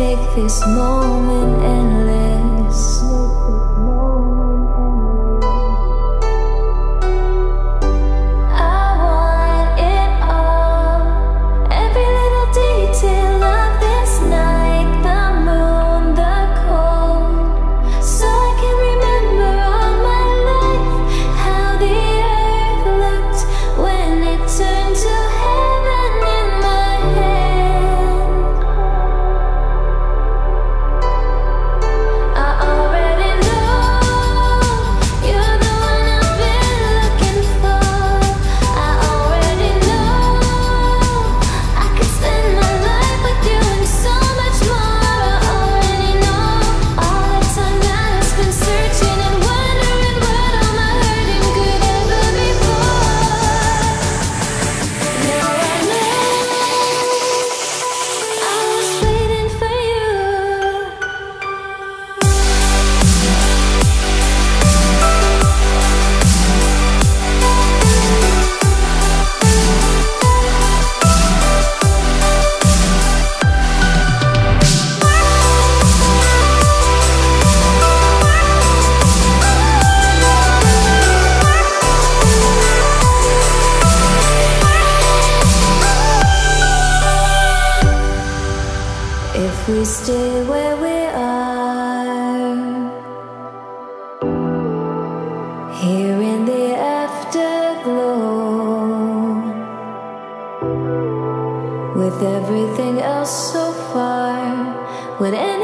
make this moment endless. I want it all, every little detail of this night, the moon, the cold, so I can remember all my life how the earth looked when it turned to heaven in my hand. I already know you're the one I've been looking for. I already know I could spend my life with you and so much more. I already know all the time that I spent searching and wondering what all my hurting could ever be for. Now I know I was waiting for you. If we stay where we are, here in the afterglow, with everything else so far, would